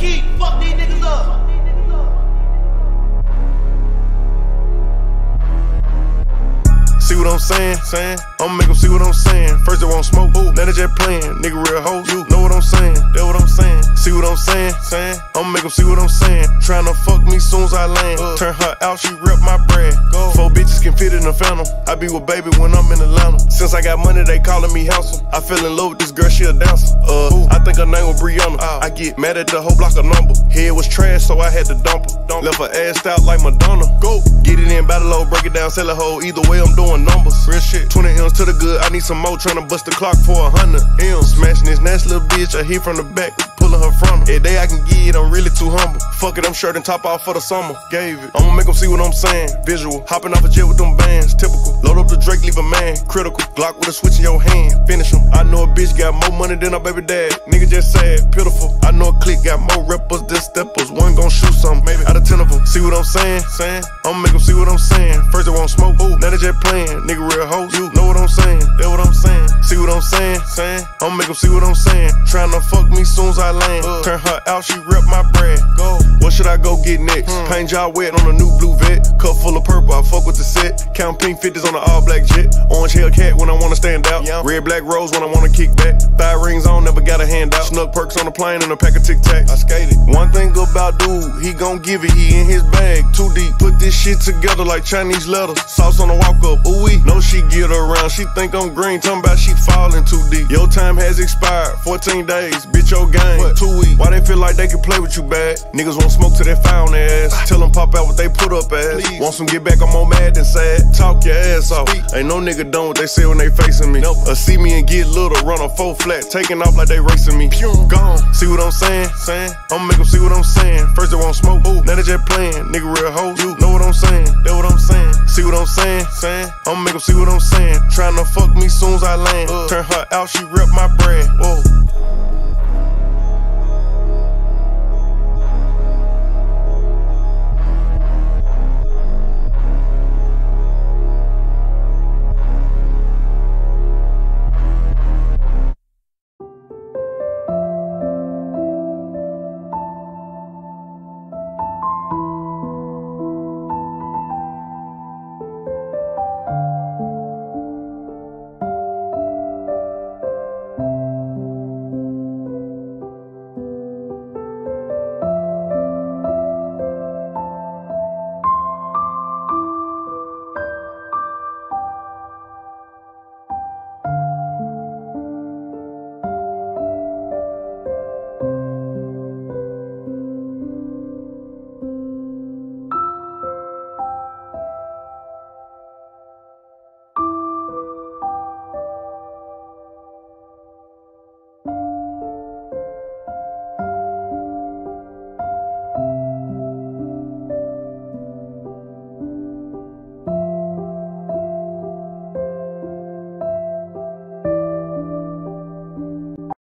Keith, fuck these niggas up. See what I'm saying? I'ma make them see what I'm saying. First they won't smoke, ooh, now they just playing. Nigga real hoes, you know what I'm saying? That what I'm saying. See what I'm saying? I'ma make them see what I'm saying. Tryna fuck me soon as I land. Turn her out, she rip my bread. Go. 4 bitches can fit in a phantom. I be with baby when I'm in Atlanta. Since I got money, they calling me handsome. I fell in love with this girl, she a dancer. I think her name was Brianna. I get mad at the whole block of number. Head was trash, so I had to dump her. Left her ass out like Madonna. Go. Get it in, battle low, break it down, sell a hoe. Either way, I'm doing numbers. Real shit. 20 M's to the good. I need some more. Tryna bust the clock for 100 M's. Smashing this nasty little bitch. I hit from the back, pulling her from her. Every day I can get it, I'm really too humble. Fuck it, I'm shirt and top off for the summer. Gave it. I'ma make them see what I'm saying. Visual. Hopping off a jet with them bands. Typical. Load up the Drake, leave a man. Critical. Glock with a switch in your hand. Finish him. I know a bitch got more money than her baby dad. Nigga just sad. Pitiful. I know a clique got more rappers than steppers. One gon' shoot something. Maybe out of 10 of them. See what I'm saying? I'ma make them see what I'm saying. First they won't smoke. Ooh, now they just playing. Nigga real hoes. You know what I'm saying? That what I'm saying. See what I'm saying? I'ma make them see what I'm saying. Tryna fuck me soon as I land. Turn her out, she rip my bread. Go. What should I go get next? Paint job wet on a new blue vet. Cup full of purple, I fuck with the set. Count pink 50s on an all black jet. Orange Hellcat when I wanna stand out. Red black rose when I wanna kick back. Thigh rings on, never got a hand out. Snuck perks on the plane and a pack of Tic Tacs. I skated. One thing about dude, he gon' give it, he in his bag. Too deep, put this shit together like Chinese letters. Sauce on the walk up, ooh wee. Know she get around, she think I'm green. Talking about she falling too deep. Your time has expired, 14 days, bitch your game. What? 2 weeks. Why they feel like they can play with you bad? Niggas won't smoke till they found their ass. Tell them pop out what they put up as. Please. Want some get back, I'm more mad than sad. Talk your ass off. Ain't no nigga done what they say when they facing me. Nope. See me and get little, run a 4 flat, taking off like they racing me. Gone. See what I'm saying? I'ma make them see what I'm saying. First they won't smoke, ooh, now they just playing. Nigga real hoes, you know what I'm saying? That what I'm saying. See what I'm saying? I'ma make them see what I'm saying. Tryna fuck me soon as I land. Turn her out, she rip my bread. Whoa.